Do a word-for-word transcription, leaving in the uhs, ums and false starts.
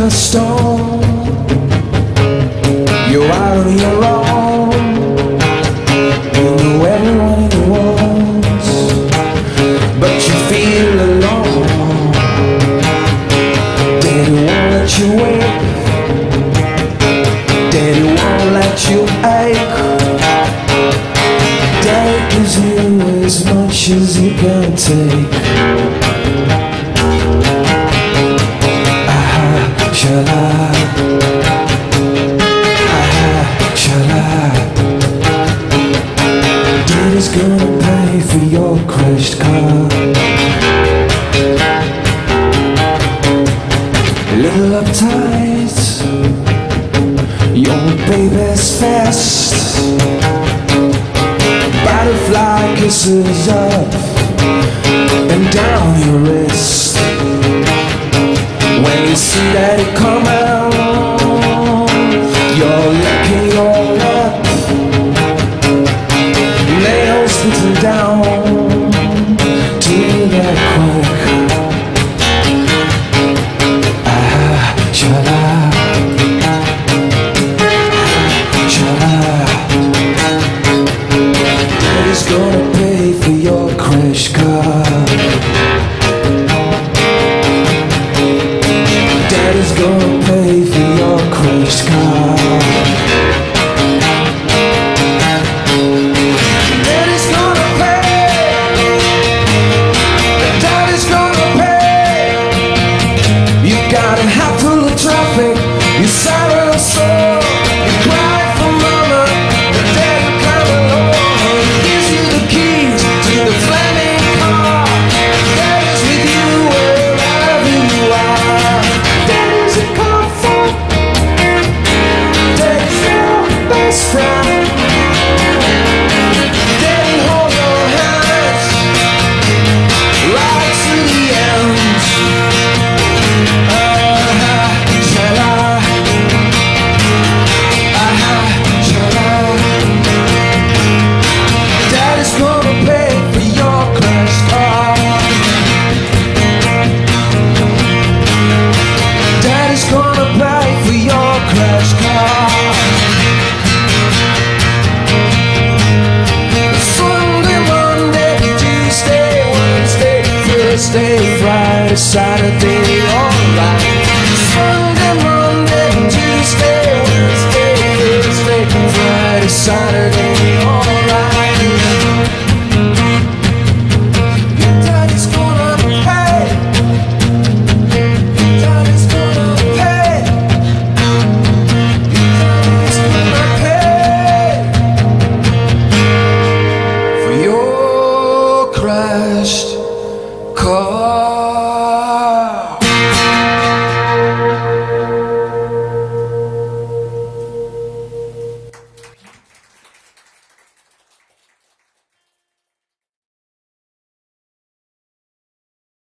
a storm. You're out on your own. You know everyone in the world, but you feel alone. Daddy won't let you wake. Daddy won't let you ache. Daddy gives you as much as you can take. Ah, shala. Daddy's gonna pay for your crashed car. A little uptight, your baby's fast. Butterfly kisses up and down your wrist. When you see Daddy come out, you're licking your lip. Nails beaten down to that quick. Ah, shala, shala. Daddy's gonna pay for your crash car. Daddy's gonna pay for your crash car. Got a hat full of traffic, you silent and soul. You cry for mama, but daddy come along. He gives you the keys to the flaming car. Daddy's with you wherever you are. Daddy's a comfort. Daddy's your best friend. Daddy hold your hands right to the end. Thursday, Friday, Saturday, all right.